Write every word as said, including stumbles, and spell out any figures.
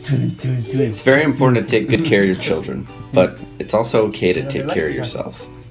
It's very important to take good care of your children, but it's also okay to take care of yourself.